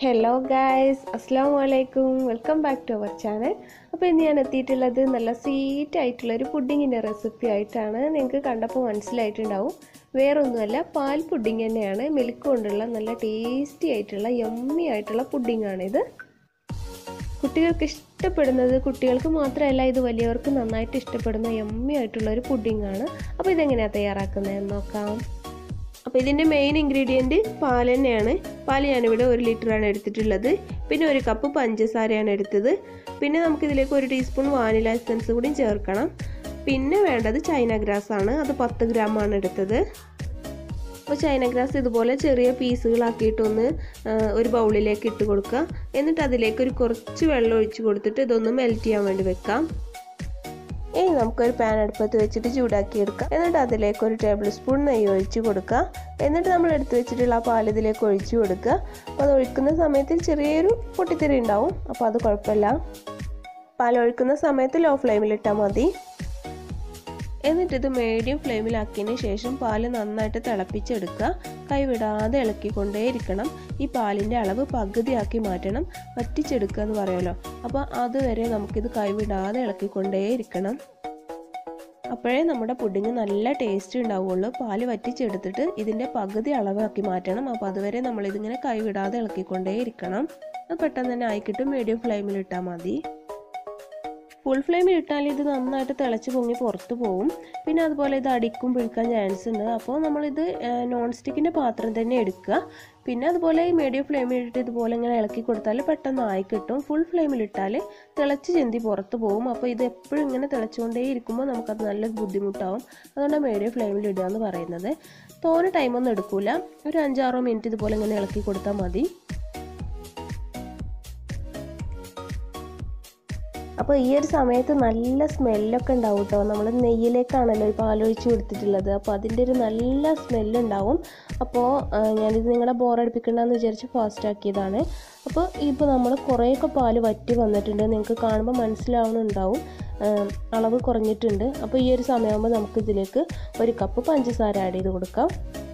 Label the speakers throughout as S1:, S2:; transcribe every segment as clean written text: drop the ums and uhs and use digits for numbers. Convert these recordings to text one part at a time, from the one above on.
S1: Hello guys, അസ്സാം വലൈക്കും. Welcome back to our channel. അപ്പോൾ ഇന്ന് ഞാൻ എത്തിയിട്ടുള്ളത് നല്ല സ്വീറ്റ് ആയിട്ടുള്ളൊരു പുഡിങ്ങിൻ്റെ റെസിപ്പി ആയിട്ടാണ്. നിങ്ങൾക്ക് കണ്ടപ്പോൾ മനസ്സിലായിട്ടുണ്ടാവും, വേറൊന്നുമല്ല, പാൽ പുഡിങ് തന്നെയാണ്. മിൽക്ക് കൊണ്ടുള്ള നല്ല ടേസ്റ്റി ആയിട്ടുള്ള യമ്മി ആയിട്ടുള്ള പുഡിങ്ങാണിത്. കുട്ടികൾക്ക് ഇഷ്ടപ്പെടുന്നത്, കുട്ടികൾക്ക് മാത്രമല്ല, ഇത് വലിയവർക്ക് നന്നായിട്ട് ഇഷ്ടപ്പെടുന്ന യമ്മി ആയിട്ടുള്ളൊരു പുഡിങ്ങാണ്. അപ്പോൾ ഇതെങ്ങനെയാണ് തയ്യാറാക്കുന്നതെന്ന് നോക്കാം. അപ്പോൾ ഇതിൻ്റെ മെയിൻ ഇൻഗ്രീഡിയൻറ്റ് പാൽ തന്നെയാണ്. പാൽ ഞാനിവിടെ 1 ലിറ്ററാണ് എടുത്തിട്ടുള്ളത്. പിന്നെ 1 കപ്പ് പഞ്ചസാരയാണ് എടുത്തത്. പിന്നെ നമുക്കിതിലേക്ക് 1 ടീസ്പൂൺ വാനില എസൻസ് കൂടി ചേർക്കണം. പിന്നെ വേണ്ടത് ചൈന ഗ്രാസ് ആണ്. അത് 10 ഗ്രാമാണ് എടുത്തത്. അപ്പോൾ ചൈന ഗ്രാസ് ഇതുപോലെ ചെറിയ പീസുകളാക്കിയിട്ടൊന്ന് ഒരു ബൗളിലേക്ക് ഇട്ട് കൊടുക്കുക. എന്നിട്ട് അതിലേക്ക് കുറച്ച് വെള്ളം ഒഴിച്ച് കൊടുത്തിട്ട് ഇതൊന്ന് മെൽറ്റ് ചെയ്യാൻ വേണ്ടി വെക്കാം. ഇനി നമുക്കൊരു പാൻ അടുപ്പത്ത് വെച്ചിട്ട് ചൂടാക്കിയെടുക്കാം. എന്നിട്ട് അതിലേക്ക് 1 ടേബിൾ സ്പൂൺ നെയ്യ് ഒഴിച്ച് കൊടുക്കുക. എന്നിട്ട് നമ്മൾ എടുത്ത് വെച്ചിട്ടുള്ള ആ പാൽ ഇതിലേക്ക് ഒഴിച്ച് കൊടുക്കുക. അപ്പോൾ അത് ഒഴിക്കുന്ന സമയത്ത് ചെറിയൊരു പൊട്ടിത്തെറി ഉണ്ടാവും, അപ്പോൾ അത് കുഴപ്പമില്ല. പാൽ ഒഴിക്കുന്ന സമയത്ത് ലോ ഫ്ലെയിമിലിട്ടാൽ മതി. എന്നിട്ടിത് മീഡിയം ഫ്ലെയിമിലാക്കിയതിന് ശേഷം പാൽ നന്നായിട്ട് തിളപ്പിച്ചെടുക്കുക. കൈവിടാതെ ഇളക്കിക്കൊണ്ടേയിരിക്കണം. ഈ പാലിൻ്റെ അളവ് പകുതിയാക്കി മാറ്റണം. വറ്റിച്ചെടുക്കുക എന്ന് പറയുമല്ലോ, അപ്പോൾ അതുവരെ നമുക്കിത് കൈവിടാതെ ഇളക്കിക്കൊണ്ടേയിരിക്കണം. അപ്പോഴേ നമ്മുടെ പുഡിങ് നല്ല ടേസ്റ്റ് ഉണ്ടാവുള്ളൂ. പാൽ വറ്റിച്ചെടുത്തിട്ട് ഇതിൻ്റെ പകുതി അളവാക്കി മാറ്റണം. അപ്പോൾ അതുവരെ നമ്മളിതിങ്ങനെ കൈവിടാതെ ഇളക്കിക്കൊണ്ടേയിരിക്കണം. അത് പെട്ടെന്ന് തന്നെ ആയിക്കിട്ടും. മീഡിയം ഫ്ലെയിമിലിട്ടാൽ മതി. ഫുൾ ഫ്ലെയിമിൽ ഇട്ടാൽ ഇത് നന്നായിട്ട് തിളച്ച് പൊങ്ങി പുറത്ത് പോകും. പിന്നെ അതുപോലെ ഇത് അടിക്കും പിടിക്കാൻ ചാൻസ് ഉണ്ട്. അപ്പോൾ നമ്മളിത് നോൺ സ്റ്റിക്കിൻ്റെ പാത്രം തന്നെ എടുക്കുക. പിന്നെ അതുപോലെ ഈ മീഡിയം ഫ്ലെയിമിലിട്ട് ഇതുപോലെ ഇങ്ങനെ ഇളക്കി കൊടുത്താൽ പെട്ടെന്ന് ആയി കിട്ടും. ഫുൾ ഫ്ലെയിമിലിട്ടാൽ തിളച്ച് ചെന്തി പുറത്ത് പോകും. അപ്പോൾ ഇത് എപ്പോഴും ഇങ്ങനെ തിളച്ചുകൊണ്ടേ ഇരിക്കുമ്പോൾ നമുക്കത് നല്ല ബുദ്ധിമുട്ടാവും. അതുകൊണ്ട് മീഡിയം ഫ്ലെയിമിൽ ഇടുക എന്ന് പറയുന്നത്. തോനെ ടൈമൊന്നും എടുക്കില്ല. ഒരു 5-6 മിനിറ്റ് ഇതുപോലെ ഇങ്ങനെ ഇളക്കി കൊടുത്താൽ മതി. അപ്പോൾ ഈ ഒരു സമയത്ത് നല്ല സ്മെല്ലൊക്കെ ഉണ്ടാവും കേട്ടോ. നമ്മൾ നെയ്യിലേക്കാണല്ലോ ഈ പാലൊഴിച്ച് കൊടുത്തിട്ടുള്ളത്. അപ്പോൾ അതിൻ്റെ ഒരു നല്ല സ്മെല്ലുണ്ടാവും. അപ്പോൾ ഞാനിത് നിങ്ങളെ ബോറടിപ്പിക്കണ്ടെന്ന് വിചാരിച്ച് ഫാസ്റ്റാക്കിയതാണ്. അപ്പോൾ ഇപ്പോൾ നമ്മൾ കുറേയൊക്കെ പാല് വറ്റി വന്നിട്ടുണ്ട്. നിങ്ങൾക്ക് കാണുമ്പോൾ മനസ്സിലാവുന്നുണ്ടാവും, അളവ് കുറഞ്ഞിട്ടുണ്ട്. അപ്പോൾ ഈ ഒരു സമയമാകുമ്പോൾ നമുക്കിതിലേക്ക് 1 കപ്പ് പഞ്ചസാര ആഡ് ചെയ്ത് കൊടുക്കാം.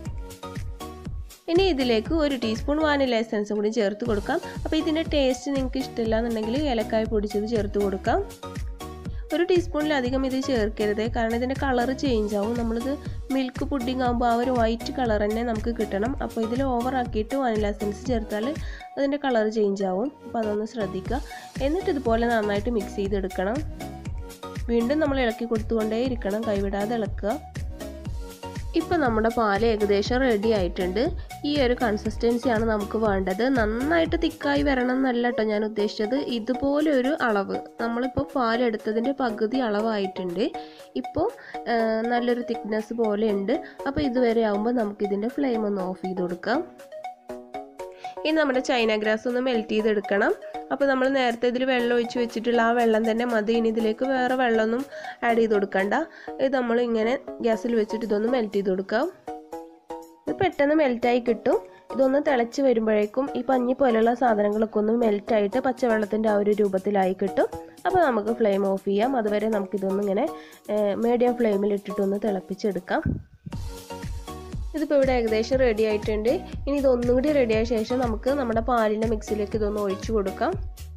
S1: ഇനി ഇതിലേക്ക് 1 ടീസ്പൂൺ വാനില എസൻസ് കൂടി ചേർത്ത് കൊടുക്കാം. അപ്പോൾ ഇതിൻ്റെ ടേസ്റ്റ് നിങ്ങൾക്ക് ഇഷ്ടമില്ല എന്നുണ്ടെങ്കിൽ ഏലക്കായ പൊടിച്ചത് ചേർത്ത് കൊടുക്കാം. 1 ടീസ്പൂണിലധികം ഇത് ചേർക്കരുത്, കാരണം ഇതിൻ്റെ കളർ ചേഞ്ച് ആവും. നമ്മളിത് മിൽക്ക് പുഡിംഗ് ആകുമ്പോൾ ആ ഒരു വൈറ്റ് കളർ തന്നെ നമുക്ക് കിട്ടണം. അപ്പോൾ ഇതിൽ ഓവറാക്കിയിട്ട് വാനില എസൻസ് ചേർത്താൽ അതിൻ്റെ കളർ ചേഞ്ച് ആവും. അപ്പോൾ അതൊന്ന് ശ്രദ്ധിക്കുക. എന്നിട്ട് ഇതുപോലെ നന്നായിട്ട് മിക്സ് ചെയ്തെടുക്കണം. വീണ്ടും നമ്മൾ ഇളക്കി കൊടുത്തുകൊണ്ടേ ഇരിക്കണം, കൈവിടാതെ ഇളക്കുക. ഇപ്പോൾ നമ്മുടെ പാല് ഏകദേശം റെഡി ആയിട്ടുണ്ട്. ഈ ഒരു കൺസിസ്റ്റൻസിയാണ് നമുക്ക് വേണ്ടത്. നന്നായിട്ട് തിക്കായി വരണം എന്നല്ല കേട്ടോ ഞാൻ ഉദ്ദേശിച്ചത്. ഇതുപോലെ ഒരു അളവ്, നമ്മളിപ്പോൾ പാലെടുത്തതിൻ്റെ പകുതി അളവായിട്ടുണ്ട്. ഇപ്പോൾ നല്ലൊരു തിക്നെസ് പോലെ ഉണ്ട്. അപ്പോൾ ഇതുവരെ ആകുമ്പോൾ നമുക്കിതിൻ്റെ ഫ്ലെയിം ഒന്ന് ഓഫ് ചെയ്ത് കൊടുക്കാം. ഇനി നമ്മുടെ ചൈന ഗ്രാസ് ഒന്ന് മെൽറ്റ് ചെയ്തെടുക്കണം. അപ്പോൾ നമ്മൾ നേരത്തെ ഇതിൽ വെള്ളം ഒഴിച്ച് വെച്ചിട്ടുള്ള ആ വെള്ളം തന്നെ മതി. ഇനി ഇതിലേക്ക് വേറെ വെള്ളമൊന്നും ആഡ് ചെയ്ത് കൊടുക്കണ്ട. ഇത് നമ്മൾ ഇങ്ങനെ ഗ്യാസിൽ വെച്ചിട്ട് ഇതൊന്ന് മെൽറ്റ് ചെയ്ത് കൊടുക്കാം. ഇത് പെട്ടെന്ന് മെൽറ്റായി കിട്ടും. ഇതൊന്ന് തിളച്ച് വരുമ്പോഴേക്കും ഈ പഞ്ഞി പോലെയുള്ള സാധനങ്ങളൊക്കെ ഒന്ന് മെൽറ്റായിട്ട് പച്ചവെള്ളത്തിൻ്റെ ആ ഒരു രൂപത്തിലായി കിട്ടും. അപ്പോൾ നമുക്ക് ഫ്ലെയിം ഓഫ് ചെയ്യാം. അതുവരെ നമുക്കിതൊന്നിങ്ങനെ മീഡിയം ഫ്ലെയിമിൽ ഇട്ടിട്ടൊന്ന് തിളപ്പിച്ചെടുക്കാം. ഇതിപ്പോൾ ഇവിടെ ഏകദേശം റെഡി ആയിട്ടുണ്ട്. ഇനി ഇതൊന്നും കൂടി റെഡിയായ ശേഷം നമുക്ക് നമ്മുടെ പാലിൻ്റെ മിക്സിലേക്ക് ഇതൊന്ന് ഒഴിച്ചു കൊടുക്കാം.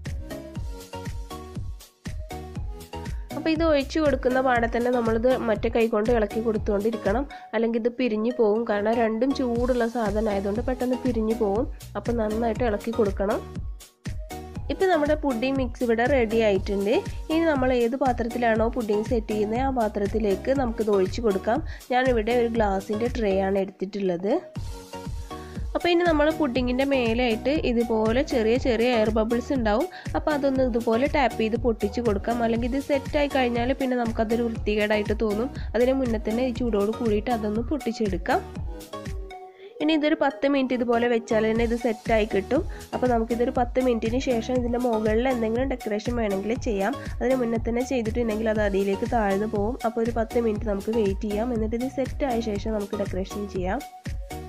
S1: അപ്പോൾ ഇത് ഒഴിച്ചു കൊടുക്കുന്ന പാടെ തന്നെ നമ്മളിത് മറ്റേ കൈ കൊണ്ട് ഇളക്കി കൊടുത്തുകൊണ്ടിരിക്കണം. അല്ലെങ്കിൽ ഇത് പിരിഞ്ഞു പോകും, കാരണം രണ്ടും ചൂടുള്ള സാധനം ആയതുകൊണ്ട് പെട്ടെന്ന് പിരിഞ്ഞു പോകും. അപ്പോൾ നന്നായിട്ട് ഇളക്കി കൊടുക്കണം. ഇപ്പോൾ നമ്മുടെ പുഡിംഗ് മിക്സ് ഇവിടെ റെഡി ആയിട്ടുണ്ട്. ഇനി നമ്മൾ ഏത് പാത്രത്തിലാണോ പുഡിംഗ് സെറ്റ് ചെയ്യുന്നത് ആ പാത്രത്തിലേക്ക് നമുക്കിത് ഒഴിച്ച് കൊടുക്കാം. ഞാനിവിടെ ഒരു ഗ്ലാസിൻ്റെ ട്രേ ആണ് എടുത്തിട്ടുള്ളത്. അപ്പോൾ ഇനി നമ്മൾ പുഡിങ്ങിൻ്റെ മേലായിട്ട് ഇതുപോലെ ചെറിയ ചെറിയ എയർ ബബിൾസ് ഉണ്ടാവും. അപ്പോൾ അതൊന്ന് ഇതുപോലെ ടാപ്പ് ചെയ്ത് പൊട്ടിച്ച് കൊടുക്കാം. അല്ലെങ്കിൽ ഇത് സെറ്റായി കഴിഞ്ഞാൽ പിന്നെ നമുക്കതൊരു വൃത്തികേടായിട്ട് തോന്നും. അതിന് മുന്നേ തന്നെ ഈ ചൂടോട് കൂടിയിട്ട് അതൊന്ന് പൊട്ടിച്ചെടുക്കാം. ഇനി ഇതൊരു 10 മിനിറ്റ് ഇതുപോലെ വെച്ചാൽ തന്നെ ഇത് സെറ്റായി കിട്ടും. അപ്പോൾ നമുക്കിതൊരു 10 മിനിറ്റിന് ശേഷം ഇതിൻ്റെ മുകളിൽ എന്തെങ്കിലും ഡെക്കറേഷൻ വേണമെങ്കിൽ ചെയ്യാം. അതിന് മുന്നേ തന്നെ ചെയ്തിട്ടുണ്ടെങ്കിൽ അത് അടിയിലേക്ക് താഴ്ന്നു പോകും. അപ്പോൾ ഒരു 10 മിനിറ്റ് നമുക്ക് വെയിറ്റ് ചെയ്യാം. എന്നിട്ട് ഇത് സെറ്റായ ശേഷം നമുക്ക് ഡെക്കറേഷൻ ചെയ്യാം.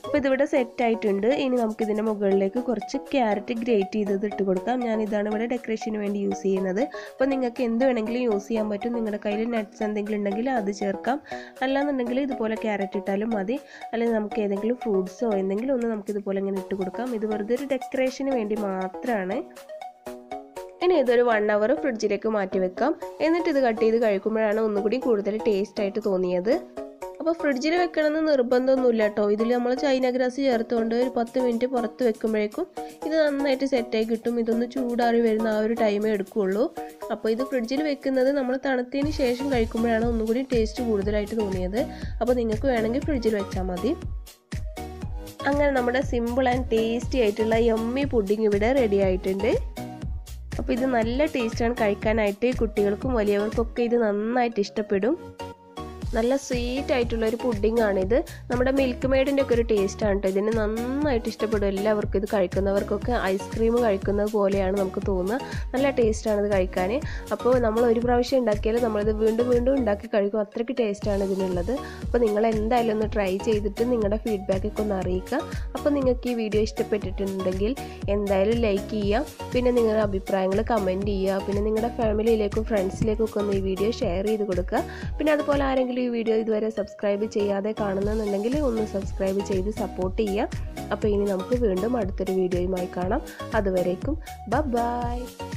S1: അപ്പോൾ ഇതിവിടെ സെറ്റായിട്ടുണ്ട്. ഇനി നമുക്കിതിൻ്റെ മുകളിലേക്ക് കുറച്ച് ക്യാരറ്റ് ഗ്രേറ്റ് ചെയ്തത് ഇട്ട് കൊടുക്കാം. ഞാനിതാണ് ഇവിടെ ഡെക്കറേഷന് വേണ്ടി യൂസ് ചെയ്യുന്നത്. അപ്പോൾ നിങ്ങൾക്ക് എന്ത് വേണമെങ്കിലും യൂസ് ചെയ്യാൻ പറ്റും. നിങ്ങളുടെ കയ്യിൽ നട്ട്സ് എന്തെങ്കിലും ഉണ്ടെങ്കിൽ അത് ചേർക്കാം. അല്ലാന്നുണ്ടെങ്കിൽ ഇതുപോലെ ക്യാരറ്റ് ഇട്ടാലും മതി. അല്ലെങ്കിൽ നമുക്ക് ഏതെങ്കിലും ഫ്രൂട്ട്സോ എന്തെങ്കിലും ഒന്ന് നമുക്കിതുപോലെ ഇങ്ങനെ ഇട്ട് കൊടുക്കാം. ഇത് വെറുതെ ഒരു ഡെക്കറേഷന് വേണ്ടി മാത്രമാണ്. ഇനി ഇതൊരു 1 hour ഫ്രിഡ്ജിലേക്ക് മാറ്റി വെക്കാം. എന്നിട്ട് ഇത് കട്ട് ചെയ്ത് കഴിക്കുമ്പോഴാണ് ഒന്നുകൂടി കൂടുതൽ ടേസ്റ്റ് ആയിട്ട് തോന്നിയത്. അപ്പോൾ ഫ്രിഡ്ജിൽ വെക്കണമെന്ന് നിർബന്ധമൊന്നുമില്ല കേട്ടോ. ഇതിൽ നമ്മൾ ചൈന ഗ്രാസ് ചേർത്തുകൊണ്ട് ഒരു 10 മിനിറ്റ് പുറത്ത് വെക്കുമ്പോഴേക്കും ഇത് നന്നായിട്ട് സെറ്റായി കിട്ടും. ഇതൊന്ന് ചൂടാറി വരുന്ന ആ ഒരു ടൈമേ എടുക്കുകയുള്ളൂ. അപ്പോൾ ഇത് ഫ്രിഡ്ജിൽ വെക്കുന്നത് നമ്മൾ തണുത്തതിന് ശേഷം കഴിക്കുമ്പോഴാണ് ഒന്നുകൂടി ടേസ്റ്റ് കൂടുതലായിട്ട് തോന്നിയത്. അപ്പോൾ നിങ്ങൾക്ക് വേണമെങ്കിൽ ഫ്രിഡ്ജിൽ വെച്ചാൽ മതി. അങ്ങനെ നമ്മുടെ സിമ്പിൾ ആൻഡ് ടേസ്റ്റി ആയിട്ടുള്ള യമ്മി പുഡിംഗ് ഇവിടെ റെഡി ആയിട്ടുണ്ട്. അപ്പോൾ ഇത് നല്ല ടേസ്റ്റാണ് കഴിക്കാനായിട്ട്. കുട്ടികൾക്കും വലിയവർക്കൊക്കെ ഇത് നന്നായിട്ട് ഇഷ്ടപ്പെടും. നല്ല സ്വീറ്റ് ആയിട്ടുള്ളൊരു പുഡിംഗ് ആണിത്. നമ്മുടെ മിൽക്ക് മെയ്ഡിൻ്റെ ഒക്കെ ഒരു ടേസ്റ്റാണ് കേട്ടോ. ഇതിന് നന്നായിട്ട് ഇഷ്ടപ്പെടും എല്ലാവർക്കും. ഇത് കഴിക്കുന്നവർക്കൊക്കെ ഐസ്ക്രീം കഴിക്കുന്നത് പോലെയാണ് നമുക്ക് തോന്നുക. നല്ല ടേസ്റ്റാണ് ഇത് കഴിക്കാൻ. അപ്പോൾ നമ്മൾ ഒരു പ്രാവശ്യം ഉണ്ടാക്കിയാൽ നമ്മളിത് വീണ്ടും വീണ്ടും ഉണ്ടാക്കി കഴിക്കും. അത്രയ്ക്ക് ടേസ്റ്റാണ് ഇതിനുള്ളത്. അപ്പോൾ നിങ്ങൾ എന്തായാലും ഒന്ന് ട്രൈ ചെയ്തിട്ട് നിങ്ങളുടെ ഫീഡ്ബാക്കൊക്കെ ഒന്ന് അറിയിക്കുക. അപ്പോൾ നിങ്ങൾക്ക് ഈ വീഡിയോ ഇഷ്ടപ്പെട്ടിട്ടുണ്ടെങ്കിൽ എന്തായാലും ലൈക്ക് ചെയ്യുക. പിന്നെ നിങ്ങളുടെ അഭിപ്രായങ്ങൾ കമൻറ്റ് ചെയ്യുക. പിന്നെ നിങ്ങളുടെ ഫാമിലിയിലേക്കും ഫ്രണ്ട്സിലേക്കൊക്കെ ഒന്ന് ഈ വീഡിയോ ഷെയർ ചെയ്ത് കൊടുക്കുക. പിന്നെ അതുപോലെ ആരെങ്കിലും ഈ വീഡിയോ ഇതുവരെ സബ്സ്ക്രൈബ് ചെയ്യാതെ കാണുന്നുണ്ടെങ്കിൽ ഒന്ന് സബ്സ്ക്രൈബ് ചെയ്ത് സപ്പോർട്ട് ചെയ്യുക. അപ്പോൾ ഇനി നമുക്ക് വീണ്ടും അടുത്തൊരു വീഡിയോയുമായി കാണാം. അതുവരേക്കും ബൈ.